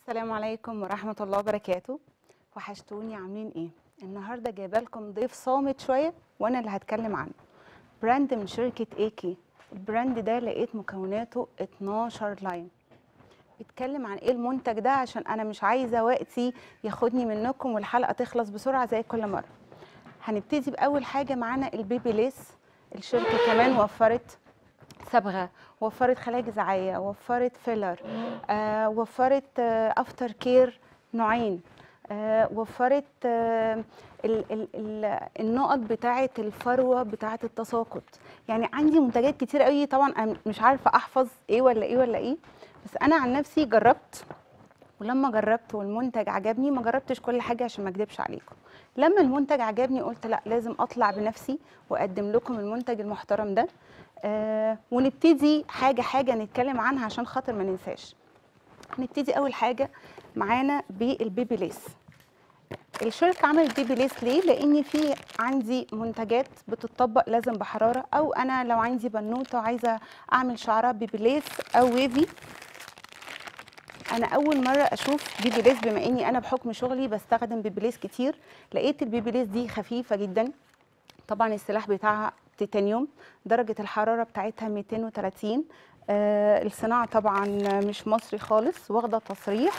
السلام عليكم ورحمة الله وبركاته. وحشتوني، عاملين ايه؟ النهارده جايبه لكم ضيف صامت شوية وانا اللي هتكلم عنه. براند من شركة ايكي. البراند ده لقيت مكوناته 12 لاين. بيتكلم عن ايه المنتج ده عشان انا مش عايزة وقتي ياخدني منكم والحلقة تخلص بسرعة زي كل مرة. هنبتدي بأول حاجة معانا البيبي ليس. الشركة كمان وفرت صبغه، وفرت خلايا جذعيه، وفرت فيلر، وفرت افتر كير نوعين، وفرت النقط بتاعه الفروه بتاعه التساقط. يعني عندي منتجات كتير قوي، طبعا انا مش عارفه احفظ ايه ولا ايه ولا ايه، بس انا عن نفسي جربت. ولما جربت والمنتج عجبني، ما جربتش كل حاجه عشان ما اكدبش عليكم. لما المنتج عجبني قلت لا، لازم اطلع بنفسي واقدم لكم المنتج المحترم ده. ونبتدي حاجه حاجه نتكلم عنها عشان خاطر ما ننساش. هنبتدي اول حاجه معانا بالبيبي ليس. الشركه عملت بيبي ليس ليه؟ لان في عندي منتجات بتطبق لازم بحراره، او انا لو عندي بنوته وعايزه اعمل شعرها بيبي ليس او ويفي. انا اول مره اشوف بيبي ليس، بما اني انا بحكم شغلي بستخدم بيبي ليس كتير. لقيت البيبي ليس دي خفيفه جدا. طبعا السلاح بتاعها تيتانيوم، درجه الحراره بتاعتها 230. الصناعه طبعا مش مصري خالص، واخده تصريح.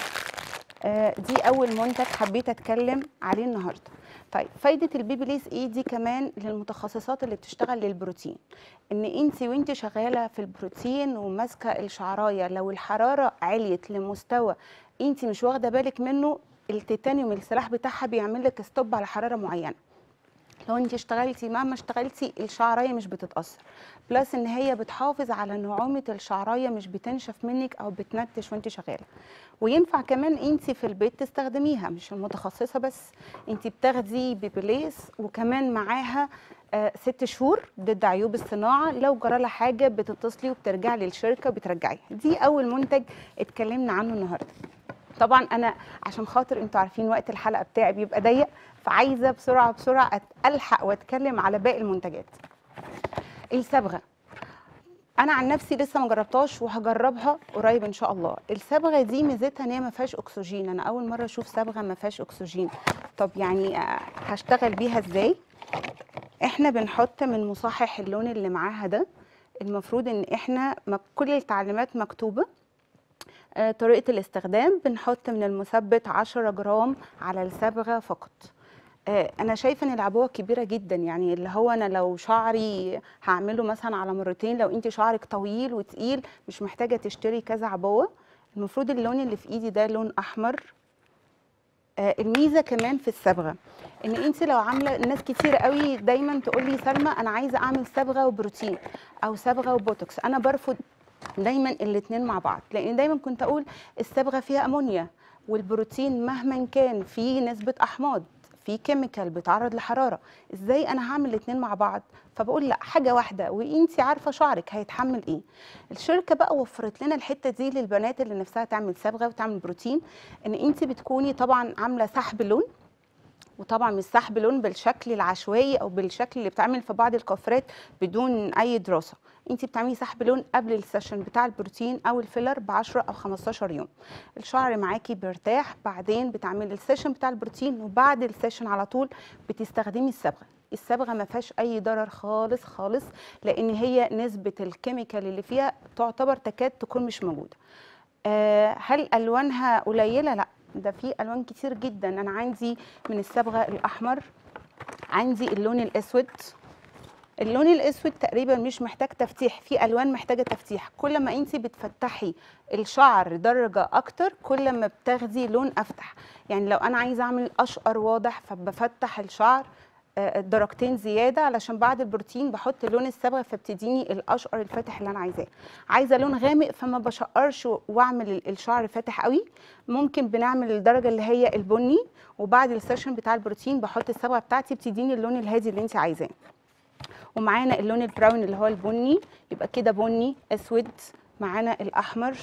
دي اول منتج حبيت اتكلم عليه النهارده. طيب فايده البيبي ليس ايه؟ دي كمان للمتخصصات اللي بتشتغل للبروتين. ان انت وانت شغاله في البروتين وماسكه الشعرايه، لو الحراره عليت لمستوى انت مش واخده بالك منه، التيتانيوم السلاح بتاعها بيعمل لك ستوب على حراره معينه. لو انت اشتغلتي مهما اشتغلتي الشعرايه مش بتتاثر. بلس ان هي بتحافظ على نعومه الشعرايه، مش بتنشف منك او بتنتش وانت شغاله. وينفع كمان انت في البيت تستخدميها، مش المتخصصه بس. انت بتاخدي بيبي ليس وكمان معاها 6 شهور ضد عيوب الصناعه، لو جرى لها حاجه بتتصلي وبترجعي للشركه وبترجعي. دي اول منتج اتكلمنا عنه النهارده. طبعا انا عشان خاطر انتوا عارفين وقت الحلقه بتاعي بيبقى ضيق، فعايزه بسرعه بسرعه الحق واتكلم على باقي المنتجات. الصبغه انا عن نفسي لسه ما جربتهاش وهجربها قريب ان شاء الله. الصبغه دي ميزتها ان هي ما فيهاش اكسجين. انا اول مره اشوف صبغه ما فيهاش اكسجين. طب يعني هشتغل بيها ازاي؟ احنا بنحط من مصحح اللون اللي معاها ده. المفروض ان احنا كل التعليمات مكتوبه. طريقه الاستخدام، بنحط من المثبت 10 جرام على الصبغه فقط. انا شايفه ان العبوه كبيره جدا، يعني اللي هو انا لو شعري هعمله مثلا على مرتين، لو انت شعرك طويل وتقيل مش محتاجه تشتري كذا عبوه. المفروض اللون اللي في ايدي ده لون احمر. الميزه كمان في الصبغه ان انت لو عامله، الناس كتير قوي دايما تقول لي سلمى انا عايزه اعمل صبغه وبروتين او صبغه وبوتوكس. انا برفض دايما الاثنين مع بعض، لان دايما كنت اقول الصبغه فيها امونيا، والبروتين مهما كان فيه نسبه احماض، في كيميكال بيتعرض لحراره، ازاي انا هعمل الاثنين مع بعض؟ فبقول لا، حاجه واحده وانتي عارفه شعرك هيتحمل ايه. الشركه بقى وفرت لنا الحته دي للبنات اللي نفسها تعمل صبغه وتعمل بروتين. ان انتي بتكوني طبعا عامله سحب لون، وطبعا مش سحب لون بالشكل العشوائي او بالشكل اللي بتعمل في بعض الكوافيرات بدون اي دراسه. انت بتعملي سحب لون قبل السيشن بتاع البروتين او الفيلر ب 10 او 15 يوم. الشعر معاكي بيرتاح، بعدين بتعملي السيشن بتاع البروتين، وبعد السيشن على طول بتستخدمي الصبغه. الصبغه ما فيهاش اي ضرر خالص خالص، لان هي نسبه الكيميكال اللي فيها تعتبر تكاد تكون مش موجوده. هل الوانها قليله؟ لا، ده في الوان كتير جدا. انا عندي من الصبغه الاحمر، عندي اللون الاسود. اللون الاسود تقريبا مش محتاج تفتيح، في الوان محتاجه تفتيح. كل ما انت بتفتحي الشعر درجه اكتر كل ما بتاخدي لون افتح. يعني لو انا عايزه اعمل اشقر واضح فبفتح الشعر درجتين زياده، علشان بعد البروتين بحط لون الصبغه فبتديني الاشقر الفاتح اللي انا عايزاه. عايزه لون غامق فما بشقرش واعمل الشعر فاتح قوي، ممكن بنعمل الدرجه اللي هي البني، وبعد السيشن بتاع البروتين بحط الصبغه بتاعتي بتديني اللون الهادي اللي انت عايزاه. ومعانا اللون البراون اللي هو البني، يبقى كده بني اسود. معانا الاحمر،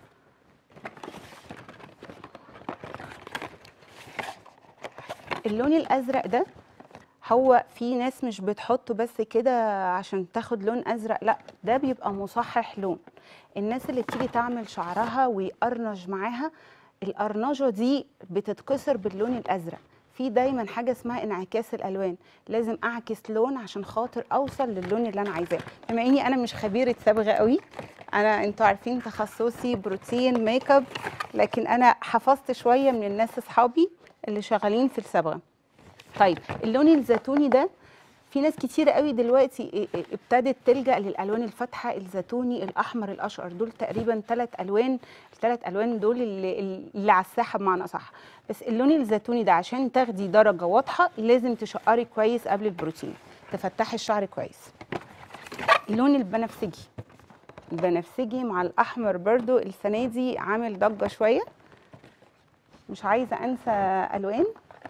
اللون الازرق ده هو في ناس مش بتحطه بس كده عشان تاخد لون ازرق، لا ده بيبقى مصحح لون. الناس اللي بتيجي تعمل شعرها ويقرنج معاها القرنجه دي بتتكسر باللون الازرق. في دايما حاجه اسمها انعكاس الالوان، لازم اعكس لون عشان خاطر اوصل للون اللي انا عايزاه. بما اني انا مش خبيره صبغه قوي، انتوا عارفين تخصصي بروتين ميك اب، لكن انا حفظت شويه من الناس اصحابي اللي شغالين في الصبغه. طيب اللون الزيتوني ده، في ناس كتيرة قوي دلوقتي ابتدت تلجأ للألوان الفاتحة، الزيتوني، الأحمر، الأشقر. دول تقريبا 3 ألوان، ال3 ألوان دول اللي على الساحة بمعنى صح. بس اللون الزيتوني ده عشان تاخدي درجة واضحة لازم تشقري كويس قبل البروتين، تفتحي الشعر كويس. اللون البنفسجي، البنفسجي مع الأحمر برضو السنة دي عامل ضجة شوية، مش عايزة أنسى ألوان.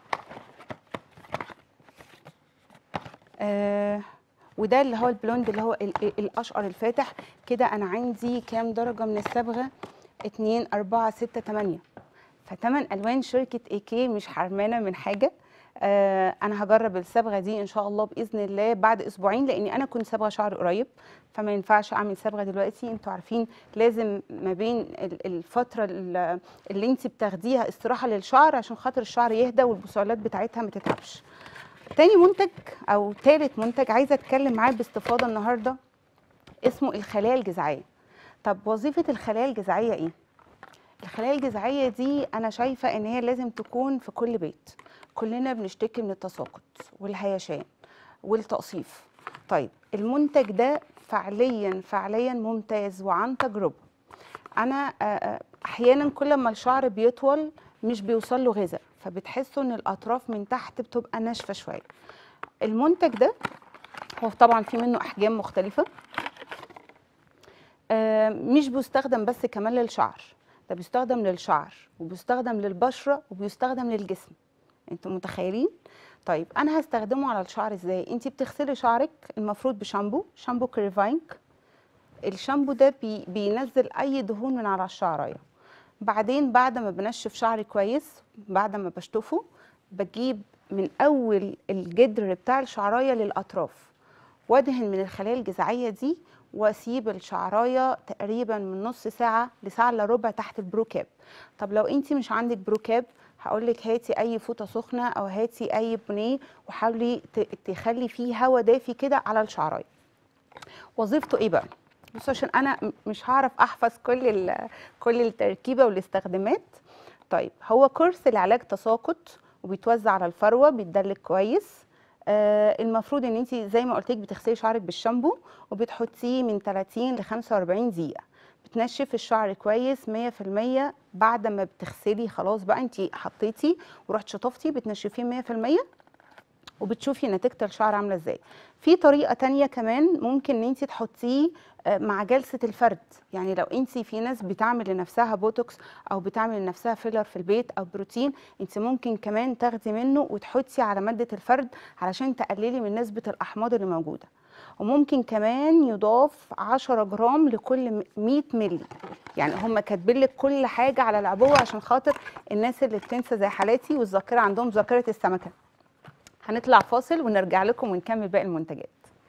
وده اللي هو البلوند اللي هو الاشقر الفاتح كده. انا عندي كام درجه من الصبغه؟ 2 4 6 8. ف8 الوان. شركه ايكي مش حرمانه من حاجه. انا هجرب الصبغه دي ان شاء الله باذن الله بعد اسبوعين، لاني انا كنت صبغه شعر قريب، فما ينفعش اعمل صبغه دلوقتي. انتوا عارفين لازم ما بين الفتره اللي انت بتاخديها استراحه للشعر عشان خاطر الشعر يهدى والبصيلات بتاعتها ما تتعبش. تاني منتج او تالت منتج عايزه اتكلم معاه باستفاضه النهارده اسمه الخلايا الجذعيه. طب وظيفه الخلايا الجذعيه ايه؟ الخلايا الجذعيه دي انا شايفه ان هي لازم تكون في كل بيت. كلنا بنشتكي من التساقط والهيشان والتقصيف. طيب المنتج ده فعليا ممتاز وعن تجربه. انا احيانا كل ما الشعر بيطول مش بيوصل له غذاء، فبتحسوا ان الاطراف من تحت بتبقى ناشفه شويه. المنتج ده هو طبعا في منه احجام مختلفه، مش بيستخدم بس كمان للشعر، ده بيستخدم للشعر وبيستخدم للبشره وبيستخدم للجسم. انتوا متخيلين؟ طيب انا هستخدمه على الشعر ازاي؟ انت بتغسلي شعرك المفروض شامبو كريفاينك. الشامبو ده بينزل اي دهون من على الشعرايه. بعدين بعد ما بنشف شعري كويس، بعد ما بشطفه، بجيب من اول الجدر بتاع الشعرايه للاطراف وادهن من الخلايا الجذعيه دي، واسيب الشعرايه تقريبا من نص ساعه لساعه الا ربع تحت البروكاب. طب لو انت مش عندك بروكاب، هقول لك هاتي اي فوطه سخنه او هاتي اي بونيه وحاولي تخلي فيه هواء دافي كده على الشعرايه. وظيفته ايه بقى؟ بصوا عشان انا مش هعرف احفظ كل التركيبه والاستخدامات. طيب هو كورس لعلاج تساقط وبيتوزع على الفروه، بيتدلك كويس. المفروض ان انت زي ما قلت لك بتغسلي شعرك بالشامبو وبتحطيه من 30 ل 45 دقيقه، بتنشف الشعر كويس 100%. بعد ما بتغسلي خلاص بقى انت حطيتي ورحت شطفتي، بتنشفيه 100% وبتشوفي نتيجه الشعر عامله ازاي. في طريقه تانية كمان ممكن ان انت تحطيه مع جلسه الفرد. يعني لو انت في ناس بتعمل لنفسها بوتوكس او بتعمل لنفسها فيلر في البيت او بروتين، انت ممكن كمان تاخدي منه وتحطي على ماده الفرد علشان تقللي من نسبه الاحماض اللي موجوده. وممكن كمان يضاف 10 جرام لكل 100 مللي. يعني هم كاتبين لك كل حاجه على العبوه عشان خاطر الناس اللي بتنسى زي حالاتي والذاكره عندهم ذاكره السمكه. هنطلع فاصل ونرجع لكم ونكمل باقي المنتجات.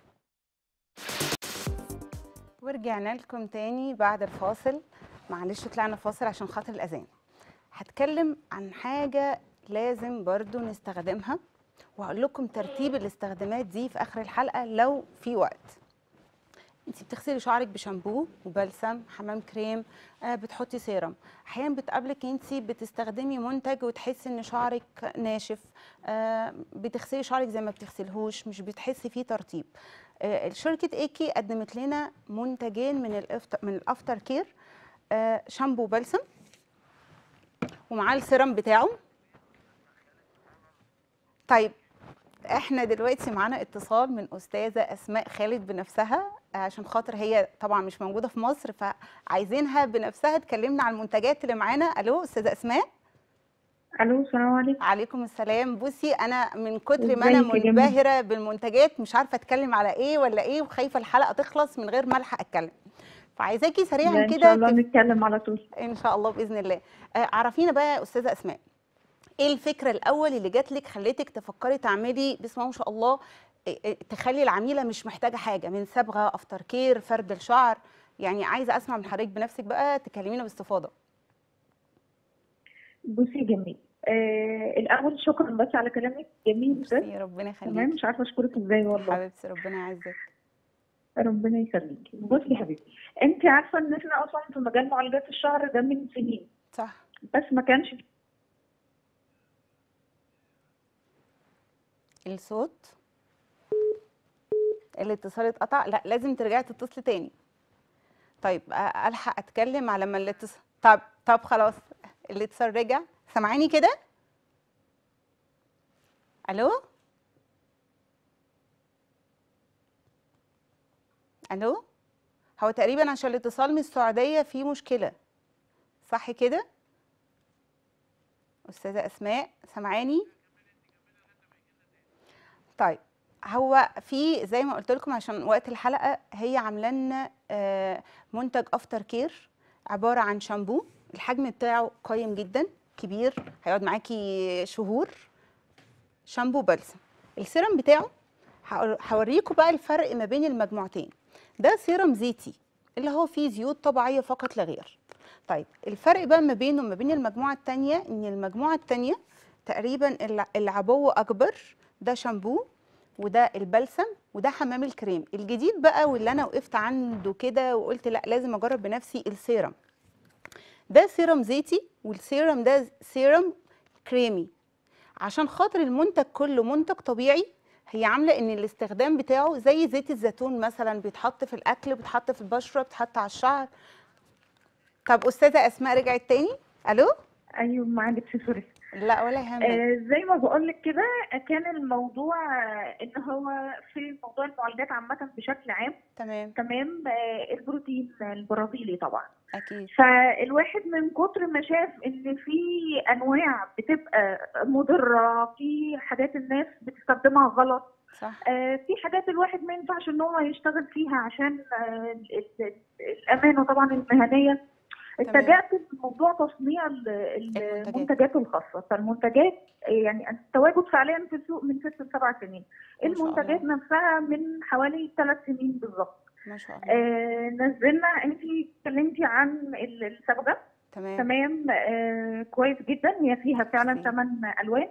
ورجعنا لكم تاني بعد الفاصل. معلش طلعنا فاصل عشان خاطر الأذان. هتكلم عن حاجة لازم برضو نستخدمها، وهقول لكم ترتيب الاستخدامات دي في آخر الحلقة لو في وقت. انت بتغسلي شعرك بشامبو وبلسم، حمام كريم، بتحطي سيرم. احيانا بتقابلك انت بتستخدمي منتج وتحسي ان شعرك ناشف، بتغسلي شعرك زي ما بتغسلهوش، مش بتحسي فيه ترطيب. شركه ايكي قدمت لنا منتجين من الافتر كير، شامبو بلسم ومعاه السيرم بتاعه. طيب احنا دلوقتي معانا اتصال من استاذه اسماء خالد بنفسها، عشان خاطر هي طبعا مش موجوده في مصر، فعايزينها بنفسها تكلمنا عن المنتجات اللي معانا. الو استاذه اسماء. الو، السلام عليكم. عليكم السلام. بصي انا من كتر ما انا ازيك يا جميل؟ منبهره بالمنتجات مش عارفه اتكلم على ايه ولا ايه، وخايفه الحلقه تخلص من غير ما الحق اتكلم، فعايزاكي سريعا لا، ان شاء كده الله نتكلم على طول. ان شاء الله باذن الله. عرفينا بقى يا استاذه اسماء، ايه الفكره الاول اللي جات لك خليتك تفكري تعملي بسم الله ما شاء الله، تخلي العميله مش محتاجه حاجه من صبغه، افتر كير، فرد الشعر؟ يعني عايزه اسمع من حضرتك بنفسك بقى، تكلمينا باستفاضه. بصي جميل. الاول شكرا بس على كلامك جميل ده. ميرسي، ربنا تمام، يخليكي. مش عارفه اشكرك ازاي والله. حبيبتي ربنا يعزك. ربنا يخليكي. بصي يا حبيبتي، انت عارفه ان احنا اصلا في مجال معالجات الشعر ده من سنين، صح. بس ما كانش. الصوت، الاتصال اتقطع. لا لازم ترجعي تتصلي تاني. طيب الحق اتكلم على ما الاتصال. طب خلاص، الاتصال رجع. سامعاني كده؟ الو الو. هو تقريبا عشان الاتصال من السعوديه في مشكله، صح كده؟ استاذه اسماء سامعاني؟ طيب، هو في زي ما قلت لكم عشان وقت الحلقه، هي عامله لنا منتج افتر كير، عباره عن شامبو. الحجم بتاعه قيم جدا، كبير، هيقعد معاكي شهور. شامبو بلسم. السيرم بتاعه هوريكم بقى الفرق ما بين المجموعتين. ده سيرم زيتي اللي هو فيه زيوت طبيعيه فقط لا غير. طيب الفرق بقى ما بينه وما بين المجموعه الثانيه، ان المجموعه الثانيه تقريبا العبوه اكبر. ده شامبو، وده البلسم، وده حمام الكريم. الجديد بقى واللي انا وقفت عنده كده وقلت لا لازم اجرب بنفسي السيرم. ده سيرم زيتي، والسيرم ده سيرم كريمي. عشان خاطر المنتج كله منتج طبيعي، هي عامله ان الاستخدام بتاعه زي زيت الزيتون مثلا، بيتحط في الاكل، بيتحط في البشره، بيتحط على الشعر. طب استاذه اسماء رجعت تاني. الو. ايوه معلش سوري. لا ولا يهمك. زي ما بقول لك كده، كان الموضوع ان هو في موضوع المعالجات عامه بشكل عام. تمام. تمام. البروتين البرازيلي طبعا. اكيد. فالواحد من كتر ما شاف ان في انواع بتبقى مضره، في حاجات الناس بتستخدمها غلط، صح. في حاجات الواحد ما ينفعش ان هو يشتغل فيها عشان الامانه طبعا المهنيه. تمام. اتجهت لموضوع تصنيع المنتجات. المنتجات الخاصه. فالمنتجات يعني التواجد فعليا في السوق من 6 ل7 سنين. ما شاء المنتجات الله. نفسها من حوالي 3 سنين بالظبط. ما شاء الله. نزلنا. انت اتكلمتي عن الصبغه. تمام. تمام. كويس جدا. هي فيها فعلا ميرسي. 8 الوان.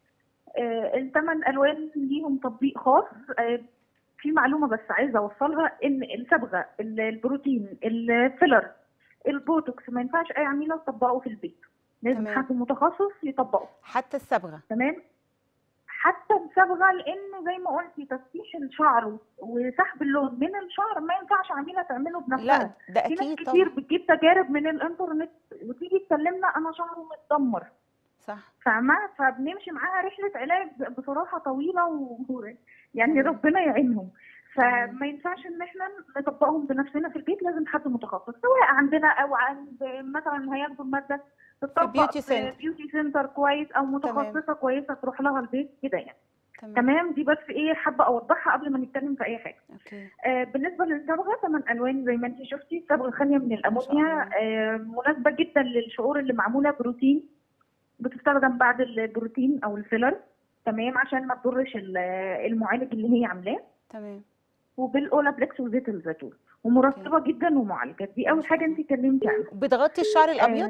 ال8 الوان ليهم تطبيق خاص. في معلومه بس عايزه اوصلها، ان الصبغه البروتين الفيلر البوتوكس ما ينفعش اي عميله تطبقه في البيت، لازم تمام. حد متخصص يطبقه. حتى الصبغه. تمام. حتى الصبغه، لان زي ما قلتي تفتيح الشعر وسحب اللون من الشعر ما ينفعش عميله تعمله لا بنفسها. ده في ناس اكيد كتير طبعا. بتجيب تجارب من الانترنت وتيجي تكلمنا انا شعره متدمر. صح. فاهمه؟ فبنمشي معاها رحله علاج بصراحه طويله يعني تمام. ربنا يعينهم. تمام. فما ينفعش ان احنا نطبقهم بنفسنا في البيت، لازم حد متخصص سواء عندنا او عند مثلا هياخدوا الماده في تطبق بيوتي في سنتر. بيوتي سنتر كويس، او تمام. متخصصه كويسه تروح لها البيت كده يعني. تمام. تمام. دي بس ايه حابه اوضحها قبل ما نتكلم في اي حاجه. اوكي. بالنسبه للصبغه 8 الوان زي ما انت شفتي. الصبغه خاليه من ما شاء الامونيا. الله. مناسبه جدا للشعور اللي معموله بروتين. بتستخدم بعد البروتين او الفيلر. تمام. عشان ما تضرش المعالج اللي هي عاملاه. تمام. وبالاولابلكس وزيت الزيتون. اوكي. ومرطبه جدا ومعالجه. دي ما اول شاء حاجه الله. انت اتكلمتي عنها. بتغطي الشعر الابيض.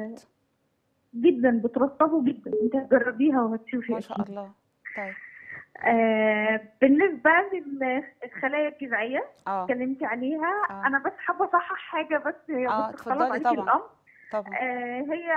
جدا بترطبه جدا. انت هتجربيها وهتشوفي ما شاء اكيد. الله. طيب. بالنسبه للخلايا الجذعيه اتكلمتي عليها. اه. انا بس حابه اصحح حاجه، بس هي بس اختلط اتفضلي عليكي طبعا. الامر. طبعا. هي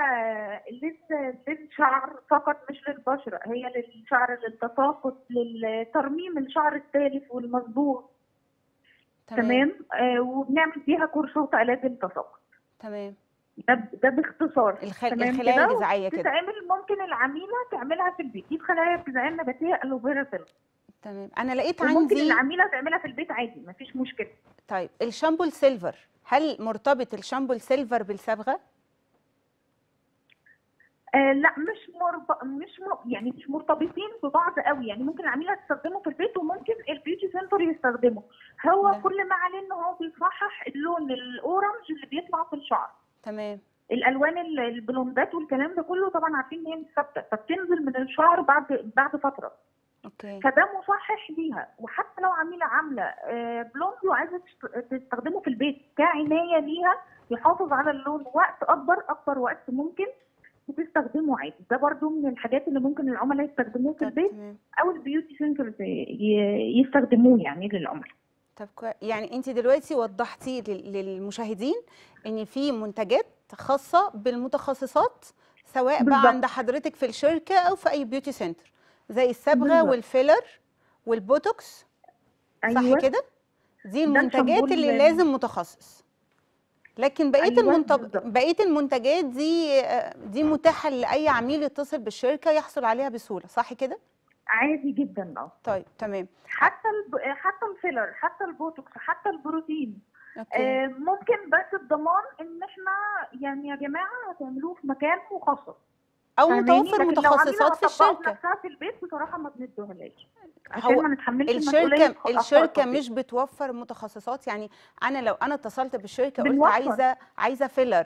للشعر فقط مش للبشره. هي للشعر للتساقط للترميم الشعر التالف والمصبوغ. تمام. تمام. وبنعمل فيها كورسات علاج التساقط. تمام. ده باختصار. تمام الخلايا كده. الجذعيه كده. وتتعمل ممكن العميله تعملها في البيت. دي الخلايا الجذعيه النباتيه الوفيرا سيل. تمام. انا لقيت وممكن عندي. العميله تعملها في البيت عادي مفيش مشكله. طيب الشامبو السيلفر، هل مرتبط الشامبو السيلفر بالصبغه؟ لا يعني مش مرتبطين ببعض قوي. يعني ممكن العميله تستخدمه في البيت وممكن البيوتي سنتر يستخدمه. هو لا. كل ما عليه ان هو بيصحح اللون الاورنج اللي بيطلع في الشعر. تمام. الالوان البلوندات والكلام ده كله طبعا عارفين ان هي مش ثابته، فبتنزل من الشعر بعد فتره. اوكي. فده مصحح ليها. وحتى لو عميله عامله بلوند وعايزه تستخدمه في البيت كعنايه ليها، يحافظ على اللون وقت اكبر وقت ممكن، تستخدمه عادي. ده برضو من الحاجات اللي ممكن العملاء يستخدموه في طب البيت، تمام. او البيوتي سنترز يستخدموه يعني للعملاء. طب يعني انت دلوقتي وضحتي للمشاهدين ان في منتجات خاصه بالمتخصصات، سواء بقى عند بالظبط. حضرتك في الشركه او في اي بيوتي سنتر، زي الصبغه بالظبط. والفيلر والبوتوكس، صح ايوه. كده؟ دي ده الشامبو المنتجات اللي لازم متخصص. لكن ايوه بالظبط. بقيه المنتجات دي متاحه لاي عميل يتصل بالشركه يحصل عليها بسهوله، صح كده؟ عادي جدا اه. طيب تمام. حتى الفيلر، حتى البوتوكس، حتى البروتين. اوكي. ممكن، بس الضمان ان احنا يعني يا جماعه هتعملوه في مكان مخصص، او فاهماني؟ متوفر لكن لو عميله متخصصات في هتطبقه الشركه. بنفسها في البيت بصراحه ما بندوهاش، عشان هو ما نتحملش مسؤوليه اخطاء الشركه التطبيق. مش بتوفر متخصصات؟ يعني انا لو انا اتصلت بالشركه قلت بنوفر. عايزه فيلر،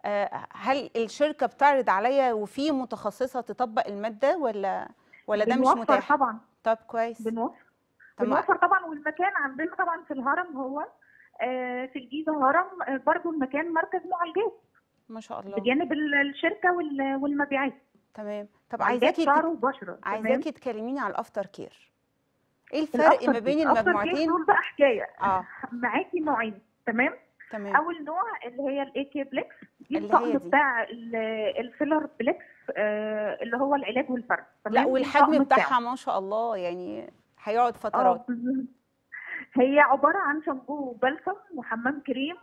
هل الشركه بتعرض عليا وفي متخصصه تطبق الماده، ولا ده مش بنوفر متاح؟ طبعا. طب كويس. بنوفر. طب ما بنوفر طبعا. والمكان عندنا طبعا في الهرم، هو في الجيزه هرم، برضو المكان مركز معالجات ما شاء الله. بجانب الشركه والمبيعات. تمام. طب معالجات شعر وبشره. تمام. عايزاكي تكلميني على الافتر كير. ايه الفرق الافتر ما كير، بين الافتر كير المجموعتين؟ دول بقى حكايه. اه معاكي نوعين. تمام. تمام. اول نوع اللي هي الاي كي بليكس، دي اللي الطقم هي دي. بتاع الفيلر بليكس، اللي هو العلاج والفرد. لا، تمام. دي والحجم الطقم بتاعه. بتاعها ما شاء الله، يعني هيقعد اه فترات. هي عباره عن شامبو وبلسم وحمام كريم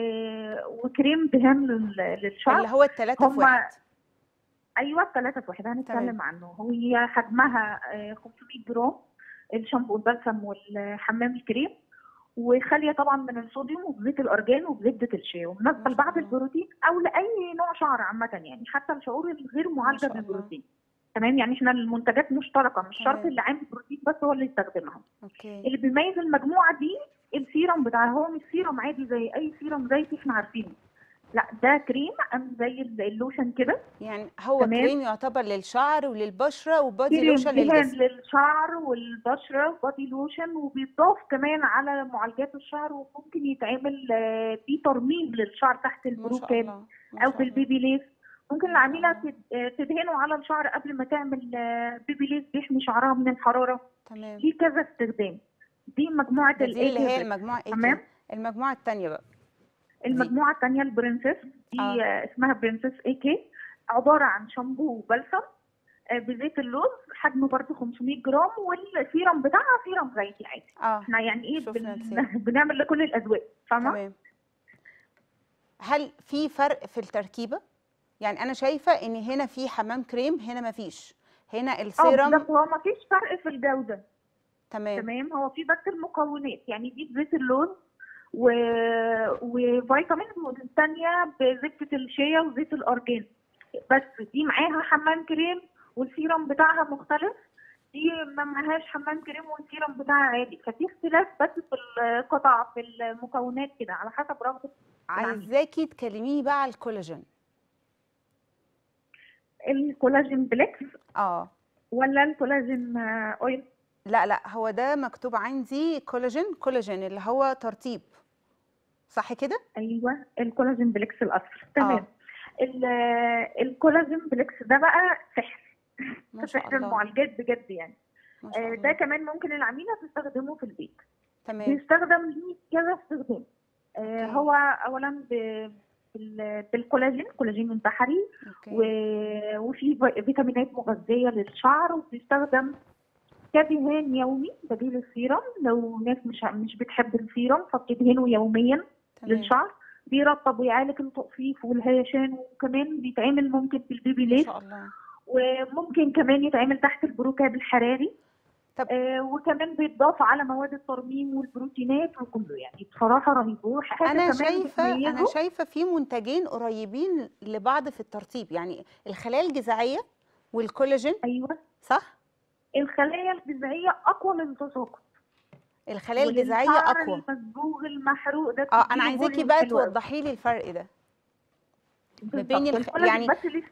وكريم دهان اللي للشعر. هو التلاتة في واحد. هما ايوه الثلاثه في واحد، تمام. هنتكلم عنه. هي حجمها 500 جرام، الشامبو والبلسم والحمام الكريم، وخاليه طبعا من الصوديوم وبزيت الارجان وبزبده الشيا، ومناسبه ما شاء لبعض الله. البروتين او لاي نوع شعر عامه، يعني حتى الشعور الغير ما معالجه شاء الله. بالبروتين. تمام. يعني احنا المنتجات مشتركه، مش شرط تمام. اللي عامل بروتين بس هو اللي يستخدمها. اوكي. اللي بيميز المجموعه دي السيرم بتاعها. هو مش سيرم عادي زي اي سيرم زيتي احنا عارفينه، لا ده كريم زي اللوشن كده. يعني هو تمام. كريم يعتبر للشعر وللبشره، وبادي كريم لوشن دهان للجسم. للشعر والبشره، بادي لوشن، وبيضاف كمان على معالجات الشعر، وممكن يتعمل بيه ترميم للشعر تحت ما شاء البروكاب الله. ما او شاء الله. بالبيبي ليس. ممكن ما شاء العميله الله. تدهنه على الشعر قبل ما تعمل بيبي ليس، بيحمي شعرها من الحراره. تمام. ليه كذا استخدام. دي مجموعه دي اللي هي الاي. المجموعه ايه تمام. كده؟ المجموعه الثانيه بقى دي. المجموعه الثانيه البرنسس، دي اسمها برنسس اي كي، عباره عن شامبو وبلسم بزيت اللوز، حجمه برضه 500 جرام، والسيرم بتاعها سيرم زيتي عادي. احنا يعني ايه بنعمل لكل الاذواق، فاهمه؟ تمام. هل في فرق في التركيبه؟ يعني انا شايفه ان هنا في حمام كريم، هنا ما فيش، هنا السيرم. بالظبط. هو ما فيش فرق في الجوده. تمام. تمام. هو في بس المكونات، يعني دي بزيت اللوز وفيتامين، والثانيه بزبده الشيا وزيت الارجان. بس دي معاها حمام كريم والسيرم بتاعها مختلف، دي ما معهاش حمام كريم والسيرم بتاعها عادي. ففي اختلاف بس في القطع، في المكونات كده، على حسب رغبه العميل. عايزاكي تكلميني بقى على الكولاجين. الكولاجين بليكس ولا الكولاجين اويل؟ لا، هو ده مكتوب عندي كولاجين اللي هو ترطيب، صح كده؟ ايوه الكولاجين بليكس الاصفر. تمام. الكولاجين بليكس ده بقى سحر. ما شاء سحر الله. المعالجات بجد يعني. ما شاء الله. ده كمان ممكن العميله تستخدمه في البيت. تمام. بيستخدم ليه كذا استخدام. هو اولا بالكولاجين، كولاجين البحري، وفي فيتامينات مغذيه للشعر، وبيستخدم كدهان يومي بديل السيرم. لو ناس مش بتحب السيرم فبتدهنه يوميا. تمام. للشعر. بيرطب ويعالج التقصيف والهيشان، وكمان بيتعمل ممكن في البيبي ليس. ما شاء الله. وممكن كمان يتعمل تحت البروكاب الحراري. طب وكمان بيتضاف على مواد الترميم والبروتينات وكله، يعني بصراحه رهيب. انا شايفه في منتجين قريبين لبعض في الترطيب، يعني الخلايا الجذعيه والكولاجين. ايوه صح. الخلايا الجذعيه اقوى للتساقط. الخلايا الجذعيه اقوى. المصبوغ المحروق ده انا عايزاكي بقى توضحي لي الفرق ده ما بين يعني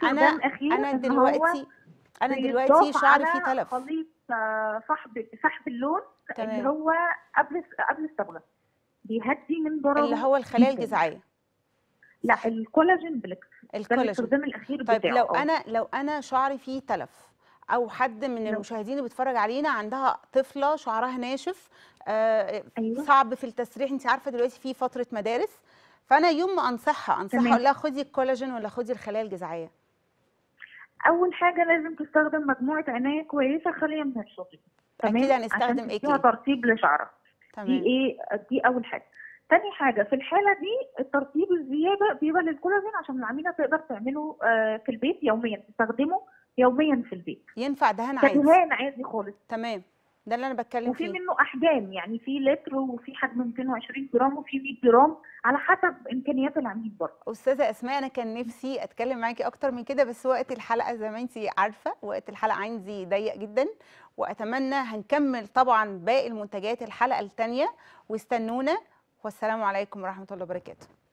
انا دلوقتي شعري فيه تلف. خليط سحب اللون. تمام. اللي هو قبل الصبغه، بيهدي من ضرر اللي هو الخلايا الجذعيه. لا، صح. الكولاجين بليكس ده الكولاجين. الاستخدام الاخير طيب بتاعه. لو انا شعري فيه تلف، او حد من لو المشاهدين اللي بيتفرج علينا عندها طفله شعرها ناشف، ايوه صعب في التسريح، انت عارفه دلوقتي في فتره مدارس، فانا يوم ما انصحها تمام. اقول لها خدي الكولاجين ولا خدي الخلايا الجذعيه؟ اول حاجه لازم تستخدم مجموعه عنايه كويسه خاليه من الصوديوم. اكيد تمام، عشان هنستخدم ايه تديها كي؟ ترطيب لشعرك. دي تمام. ايه؟ دي اول حاجه. تاني حاجه في الحاله دي الترطيب الزياده بيبقى للكولاجين عشان العميله تقدر تعمله في البيت يوميا، تستخدمه يوميا في البيت ينفع دهان عادي؟ كدهان عادي خالص. تمام، ده اللي انا بتكلم وفي فيه. منه احجام، يعني في لتر وفي حجم 220 جرام وفي 100 جرام على حسب امكانيات العميل برضه. استاذه اسماء، انا كان نفسي اتكلم معاكي اكتر من كده، بس وقت الحلقه زي ما انت عارفه وقت الحلقه عندي ضيق جدا، واتمنى هنكمل طبعا باقي المنتجات الحلقه الثانيه، واستنونا، والسلام عليكم ورحمه الله وبركاته.